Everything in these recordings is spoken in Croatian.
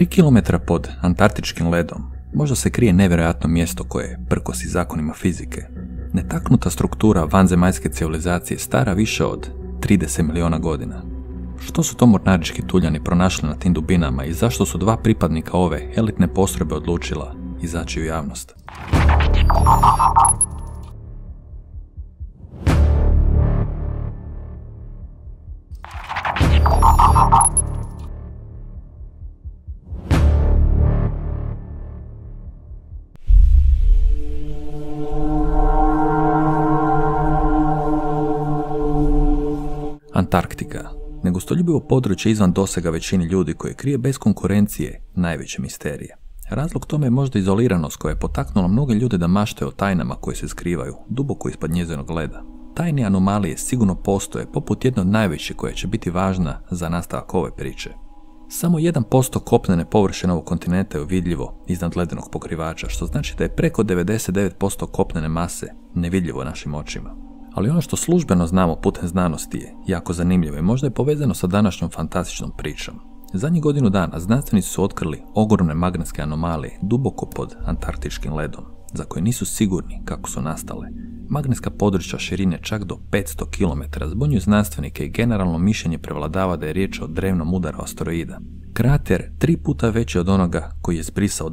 3 km pod antarktičkim ledom možda se krije nevjerojatno mjesto koje prkosi zakonima fizike. Netaknuta struktura vanzemaljske civilizacije stara više od 30 miliona godina. Što su to mornarički tuljani pronašli na tim dubinama i zašto su dva pripadnika ove elitne postrojbe odlučila izaći u javnost? Antarktika, negostoljubivo područje izvan dosega većini ljudi koje krije bez konkurencije najveće misterije. Razlog tome je možda izoliranost koja je potaknula mnoge ljude da maštaju o tajnama koje se skrivaju duboko ispod njezinog leda. Tajne anomalije sigurno postoje poput jedne od najvećih koja će biti važna za nastavak ove priče. Samo 1% kopnene površine ovog kontinenta je vidljivo iznad ledenog pokrivača, što znači da je preko 99% kopnene mase nevidljivo našim očima. Ali ono što službeno znamo putem znanosti je jako zanimljivo i možda je povezano sa današnjom fantastičnom pričom. Zadnjih godinu dana znanstvenici su otkrili ogromne magnetske anomalije duboko pod antarktičkim ledom, za koje nisu sigurni kako su nastale. Magnetska područja širine čak do 500 km zbunjuju znanstvenike i generalno mišljenje prevladava da je riječ o drevnom udaru asteroida. Krater 3 puta veći od onoga koji je zbrisao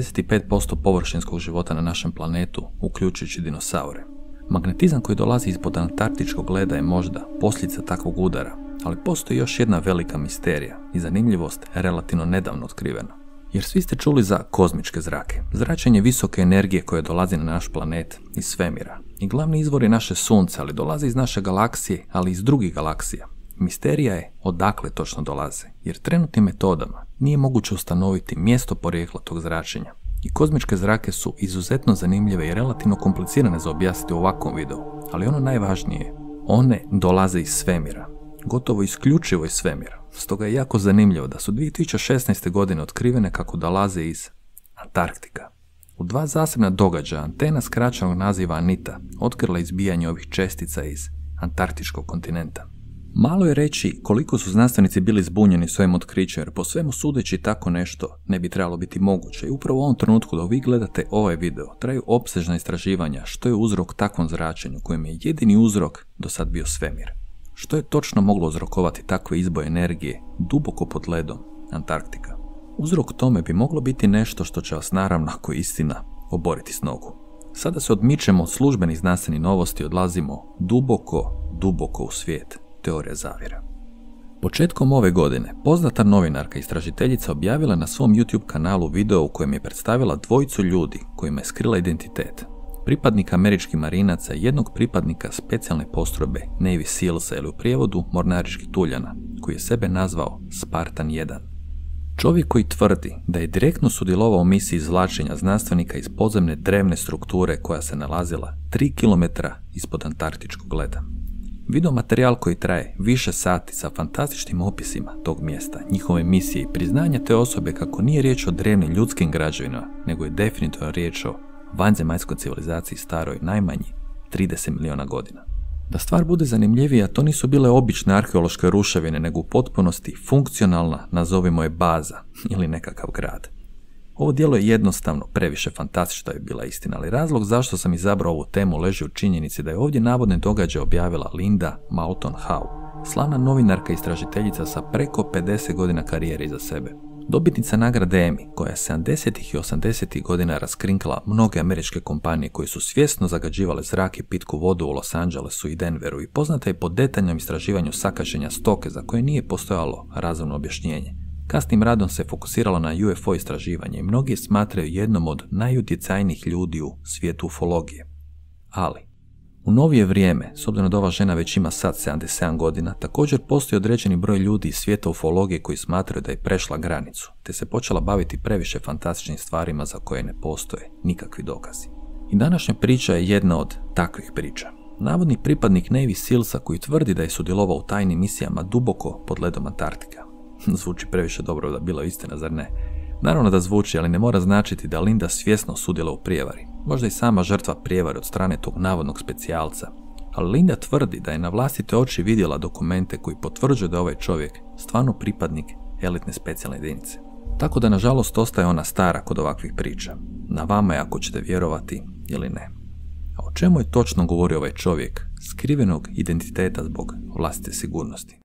95% površinskog života na našem planetu, uključujući dinosaure. Magnetizam koji dolazi ispod antarktičkog leda je možda posljedica takvog udara, ali postoji još jedna velika misterija i zanimljivost relativno nedavno otkrivena. Jer svi ste čuli za kozmičke zrake, zračenje visoke energije koje dolazi na naš planet iz svemira. I glavni izvor je naše sunce, ali dolazi iz naše galaksije, ali i iz drugih galaksija. Misterija je odakle točno dolaze, jer trenutnim metodama nije moguće ustanoviti mjesto porijekla tog zračenja. I kozmičke zrake su izuzetno zanimljive i relativno komplicirane za objasniti u ovakvom videu, ali ono najvažnije, one dolaze iz svemira, gotovo isključivo iz svemira. Stoga je jako zanimljivo da su 2016. godine otkrivene kako dolaze iz Antarktika. U 2 zasebna događaja antena skraćenog naziva Anita otkrila izbijanje ovih čestica iz antarktičkog kontinenta. Malo je reći koliko su znanstvenici bili zbunjeni s ovim otkrićem, jer po svemu sudeći tako nešto ne bi trebalo biti moguće. I upravo u ovom trenutku da vi gledate ovaj video traju opsežna istraživanja što je uzrok takvom zračenju kojem je jedini uzrok do sad bio svemir. Što je točno moglo uzrokovati takve izboje energije duboko pod ledom Antarktika? Uzrok tome bi moglo biti nešto što će vas naravno, ako je istina, oboriti s nogu. Sada se odmičemo od službenih znanstvenih novosti i odlazimo duboko u svijet teorija zavjera. Početkom ove godine poznata novinarka i istražiteljica objavila na svom YouTube kanalu video u kojem je predstavila dvojicu ljudi kojima je skrila identitet. Pripadnika američkih marinaca i jednog pripadnika specijalne postrojbe Navy Sealsa ili u prijevodu mornaričkih tuljana, koji je sebe nazvao Spartan 1. Čovjek koji tvrdi da je direktno sudjelovao u misiji izvlačenja znanstvenika iz podzemne drevne strukture koja se nalazila 3 km ispod antarktičkog leda. Video materijal koji traje više sati sa fantastičnim opisima tog mjesta, njihove misije i priznanja te osobe kako nije riječ o drevnim ljudskim građevinama, nego je definitivno riječ o vanzemaljskoj civilizaciji staroj najmanje 30 miliona godina. Da stvar bude zanimljivija, to nisu bile obične arheološke ruševine, nego u potpunosti funkcionalna, nazovimo je baza ili nekakav grad. Ovo djelo je jednostavno previše fantastično da je bila istina, ali razlog zašto sam izabrao ovu temu leži u činjenici da je ovdje navodne događaje objavila Linda Moulton Howe, slavna novinarka i istražiteljica sa preko 50 godina karijere iza sebe. Dobitnica nagrade Emmy, koja je 70. i 80. godina raskrinkala mnoge američke kompanije koje su svjesno zagađivale zrak i pitku vodu u Los Angelesu i Denveru i poznata je po detaljnom istraživanju sakaćenja stoke za koje nije postojalo razumno objašnjenje. Kasnim radom se fokusiralo na UFO istraživanje i mnogi je smatraju jednom od najutjecajnijih ljudi u svijetu ufologije. Ali, u novije vrijeme, s obzirom da ova žena već ima sad 77 godina, također postoji određeni broj ljudi iz svijeta ufologije koji smatraju da je prešla granicu, te se počela baviti previše fantastičnim stvarima za koje ne postoje nikakvi dokazi. I današnja priča je jedna od takvih priča. Navodni pripadnik Navy Sealsa koji tvrdi da je sudjelovao u tajnim misijama duboko pod ledom Antarktika. Zvuči previše dobro da bilo istina, zar ne? Naravno da zvuči, ali ne mora značiti da Linda svjesno sudjela u prijevari. Možda i sama žrtva prijevare od strane tog navodnog specijalca. Ali Linda tvrdi da je na vlastite oči vidjela dokumente koji potvrđuju da je ovaj čovjek stvarno pripadnik elitne specijalne jedinice. Tako da nažalost ostaje ona stara kod ovakvih priča. Na vama je ako ćete vjerovati ili ne. A o čemu je točno govorio ovaj čovjek skrivenog identiteta zbog vlastite sigurnosti?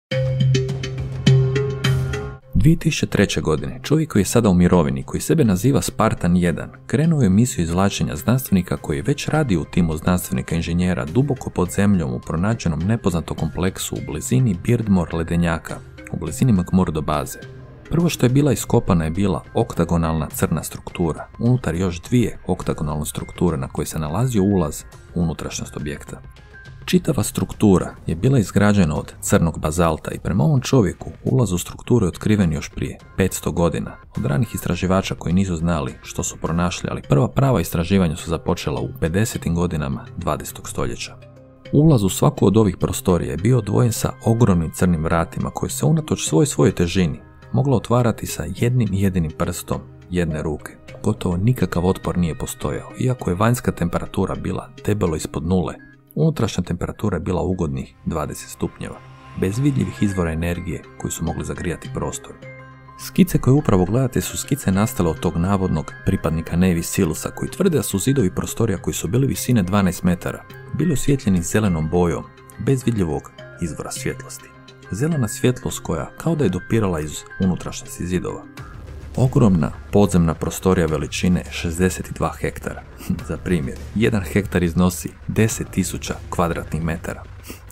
2003. godine čovjek koji je sada u mirovini, koji sebe naziva Spartan 1, krenuo je u misiju izvlačenja znanstvenika koji je već radio u timu znanstvenika inženjera duboko pod zemljom u pronađenom nepoznatom kompleksu u blizini Beardmore ledenjaka, u blizini McMurdo baze. Prvo što je bila iskopana je bila oktagonalna crna struktura, unutar još dvije oktagonalne strukture na koje se nalazio ulaz u unutrašnjost objekta. Čitava struktura je bila izgrađena od crnog bazalta i prema ovom čovjeku ulaz u strukturu je otkriven još prije 500 godina od ranih istraživača koji nisu znali što su pronašli, ali prva prava istraživanja su započela u 50. godinama 20. stoljeća. Ulaz u svaku od ovih prostorija je bio odvojen sa ogromnim crnim vratima koje se unatoč svojoj težini moglo otvarati sa jednim jedinim prstom jedne ruke. Gotovo nikakav otpor nije postojao, iako je vanjska temperatura bila debelo ispod nule. Unutrašnja temperatura je bila ugodnih 20 stupnjeva, bez vidljivih izvora energije koji su mogli zagrijati prostor. Skice koje upravo gledate su skice nastale od tog navodnog pripadnika Navy Sealsa koji tvrde da su zidovi prostorija koji su bili visine 12 metara bili osvjetljeni zelenom bojom, bez vidljivog izvora svjetlosti. Zelena svjetlost koja kao da je dopirala iz unutrašnjosti zidova. Ogromna podzemna prostorija veličine 62 hektara. Za primjer, 1 hektar iznosi 10.000 kvadratnih metara.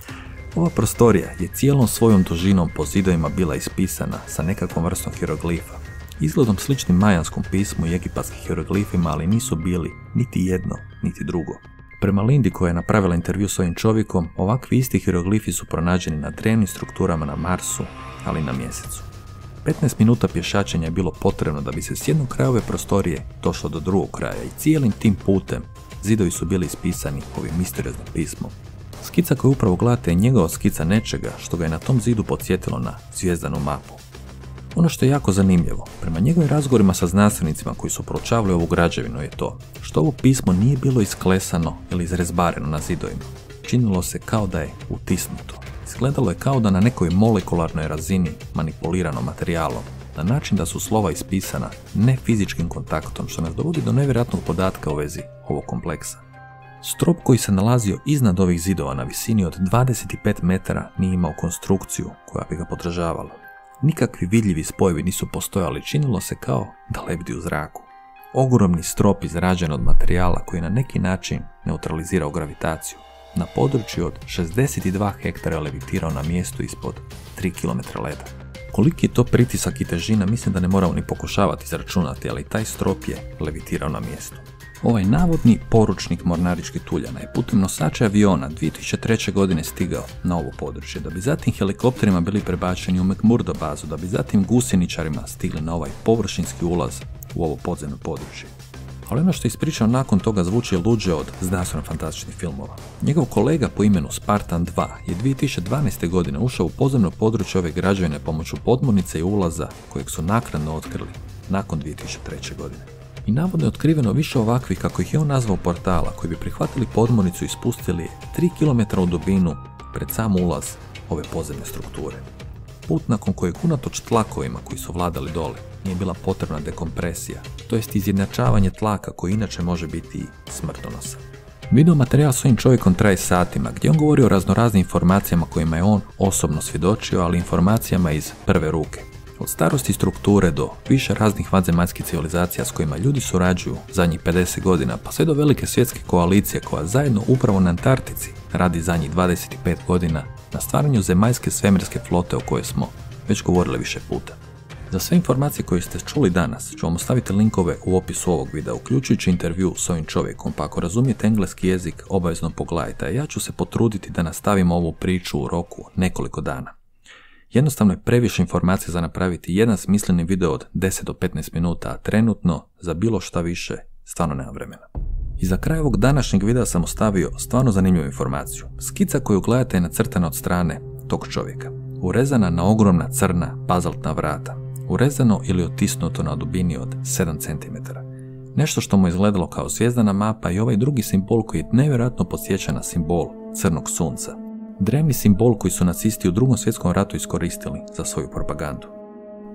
Ova prostorija je cijelom svojom dužinom po zidovima bila ispisana sa nekakvom vrstom hieroglifa. Izgledom sličnim majanskom pismu i egipatskim hieroglifima, ali nisu bili niti jedno, niti drugo. Prema Lindy koja je napravila intervju s ovim čovjekom, ovakvi isti hieroglifi su pronađeni na drevnim strukturama na Marsu, ali i na Mjesecu. 15 minuta pješačenja je bilo potrebno da bi se s jednog kraja ove prostorije došlo do drugog kraja i cijelim tim putem zidovi su bili ispisani ovim misterioznim pismom. Skica koju upravo gledate je njegova skica nečega što ga je na tom zidu podsjetilo na zvijezdanu mapu. Ono što je jako zanimljivo, prema njegovim razgovorima sa znanstvenicima koji su proučavali ovu građevinu je to što ovo pismo nije bilo isklesano ili izrezbareno na zidovima. Činilo se kao da je utisnuto. Izgledalo je kao da na nekoj molekularnoj razini manipulirano materijalom, na način da su slova ispisana ne fizičkim kontaktom, što nas dovodi do nevjerojatnog podatka u vezi ovog kompleksa. Strop koji se nalazio iznad ovih zidova na visini od 25 metara nije imao konstrukciju koja bi ga podržavala. Nikakvi vidljivi spojevi nisu postojali, činilo se kao da lebdi u zraku. Ogromni strop izrađen od materijala koji na neki način neutralizirao gravitaciju. Na području od 62 hektara levitirao na mjestu ispod 3 km leda. Koliki je to pritisak i težina mislim da ne moramo ni pokušavati izračunati, ali taj strop je levitirao na mjestu. Ovaj navodni poručnik mornaričkih tuljana je putem nosača aviona 2003. godine stigao na ovo područje, da bi zatim helikopterima bili prebačeni u McMurdo bazu, da bi zatim gusjeničarima stigli na ovaj površinski ulaz u ovo podzemno područje. Ali ono što je ispričao nakon toga zvuči luđe od znanstveno-fantastičnih filmova. Njegov kolega po imenu Spartan 2 je 2012. godine ušao u podzemno područje ove građevine pomoću podmornice i ulaza kojeg su naknadno otkrili nakon 2003. godine. I navodno je otkriveno više ovakvih, kako ih je on nazvao, portala koji bi prihvatili podmornicu i spustili je 3 km u dubinu pred sam ulaz ove podzemne strukture. Put nakon kojeg unatoč tlakovima koji su vladali dole nije bila potrebna dekompresija, to jest izjednačavanje tlaka koji inače može biti i smrtonosan. Video materijal s ovim čovjekom traje satima, gdje on govori o raznoraznim informacijama kojima je on osobno svjedočio, ali informacijama iz prve ruke. Od starosti strukture do više raznih vanzemaljskih civilizacija s kojima ljudi surađuju zadnjih 50 godina, pa sve do velike svjetske koalicije koja zajedno upravo na Antarktici radi zadnjih 25 godina na stvaranju zemaljske svemirske flote o kojoj smo već govorili više puta. Za sve informacije koje ste čuli danas ću vam ostaviti linkove u opisu ovog videa, uključujući intervju s ovim čovjekom, pa ako razumijete engleski jezik obavezno pogledajte, a ja ću se potruditi da nastavimo ovu priču u roku nekoliko dana. Jednostavno je previše informacija za napraviti jedan smisleni video od 10 do 15 minuta, a trenutno za bilo šta više stvarno nema vremena. I za kraj ovog današnjeg videa sam ostavio stvarno zanimljivu informaciju. Skica koju gledate je nacrtana od strane tog čovjeka. Urezana na ogromna crna bazaltna vrata. Urezano ili otisnuto na dubini od 7 cm. Nešto što mu izgledalo kao zvijezdana mapa i ovaj drugi simbol koji je nevjerojatno podsjeća na simbol crnog sunca. Drevni simbol koji su nacisti u Drugom svjetskom ratu iskoristili za svoju propagandu.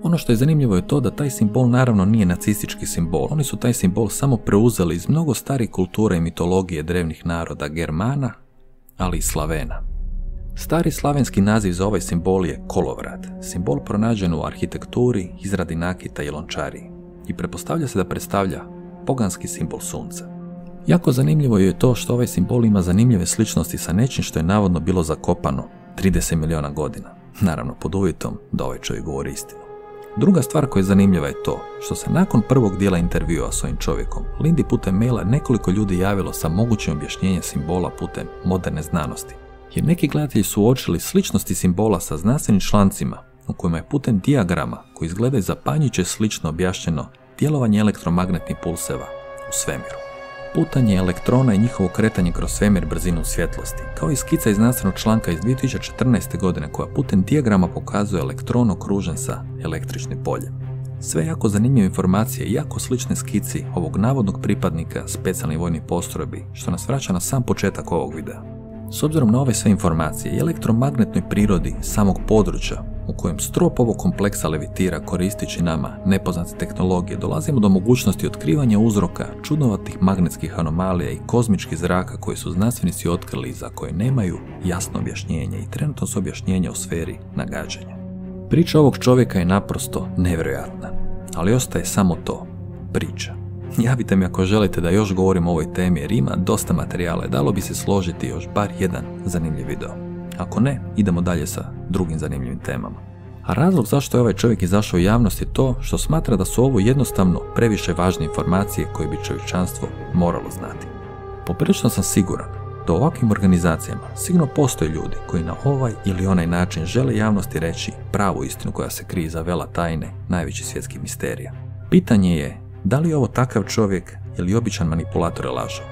Ono što je zanimljivo je to da taj simbol naravno nije nacistički simbol, oni su taj simbol samo preuzeli iz mnogo starih kultura i mitologije drevnih naroda Germana, ali i Slavena. Stari slavenski naziv za ovaj simbol je kolovrat, simbol pronađen u arhitekturi, izradi nakita i lončariji i pretpostavlja se da predstavlja poganski simbol sunca. Jako zanimljivo je to što ovaj simbol ima zanimljive sličnosti sa nečim što je navodno bilo zakopano 30 miliona godina, naravno pod uvjetom da ovaj čovjek govori istinu. Druga stvar koja je zanimljiva je to što se nakon prvog dijela intervjua s ovim čovjekom Lindi putem maila nekoliko ljudi javilo sa mogućim objašnjenjem simbola putem moderne znanosti. Jer neki gledatelji su uočili sličnosti simbola sa znanstvenim člancima u kojima je putem dijagrama koji izgledaju zapanjujuće slično objašnjeno djelovanje elektromagnetnih pulseva u svemiru, putanje elektrona i njihovo kretanje kroz svemir brzinom svjetlosti, kao i skica iz znanstvenog članka iz 2014. godine koja putem dijagrama pokazuje elektron okružen sa električnim poljem. Sve jako zanimljive informacije i jako slične skici ovog navodnog pripadnika specijalnih vojnih postrojbi, što nas vraća na sam početak ovog videa. S obzirom na ove sve informacije i elektromagnetnoj prirodi samog područja u kojem strop ovog kompleksa levitira koristeći nama nepoznate tehnologije, dolazimo do mogućnosti otkrivanja uzroka čudnovatih magnetskih anomalija i kozmičkih zraka koje su znanstvenici otkrili i za koje nemaju jasno objašnjenje i trenutno su objašnjenja u sferi nagađanja. Priča ovog čovjeka je naprosto nevjerojatna, ali ostaje samo to, priča. Javite mi ako želite da još govorim o ovoj temi jer ima dosta materijala i dalo bi se složiti još bar jedan zanimljiv video. Ako ne, idemo dalje sa drugim zanimljivim temama. A razlog zašto je ovaj čovjek izašao u javnost je to što smatra da su ovo jednostavno previše važne informacije koje bi čovječanstvo moralo znati. Poprilično sam siguran da u ovakvim organizacijama sigurno postoje ljudi koji na ovaj ili onaj način žele javnosti reći pravu istinu koja se krije iza vela tajne najvećih svjetskih misterija. Pitanje je da li je ovo takav čovjek ili običan manipulator i lažov.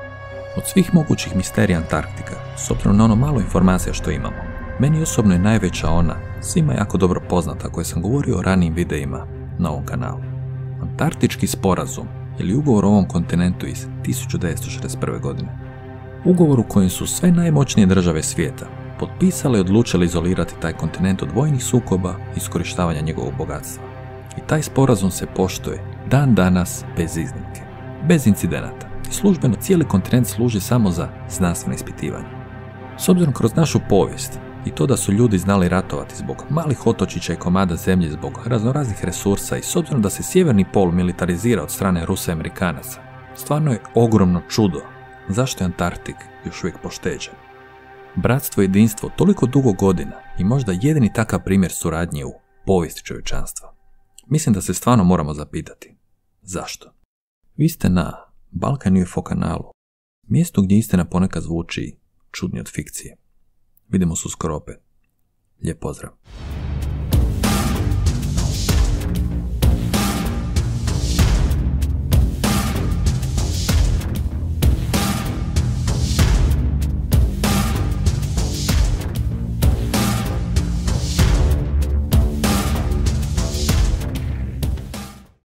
Od svih mogućih misterija Antarktika, s obzirom na ono malo informacija što imamo, meni osobno je najveća ona, svima jako dobro poznata koje sam govorio o ranijim videima na ovom kanalu. Antarktički sporazum ili ugovor o ovom kontinentu iz 1961. godine. Ugovor u kojem su sve najmoćnije države svijeta potpisale i odlučile izolirati taj kontinent od vojnih sukoba i iskorištavanja njegovog bogatstva. I taj sporazum se poštuje dan danas bez iznimke, bez incidenata. I službeno cijeli kontinent služi samo za znanstveno ispitivanje. S obzirom kroz našu povijest i to da su ljudi znali ratovati zbog malih otočića i komada zemlje zbog raznoraznih resursa i s obzirom da se sjeverni pol militarizira od strane Rusa i Amerikanaca, stvarno je ogromno čudo zašto je Antarktik još uvijek pošteđen. Bratstvo i jedinstvo toliko dugo godina i možda jedini takav primjer suradnje u povijesti čovječanstva. Mislim da se stvarno moramo zapitati. Zašto? Vi ste na Balkan UFO kanalu, mjesto gdje istina ponekad zvuči čudnije od fikcije. Vidimo se uskoro opet. Lijep pozdrav.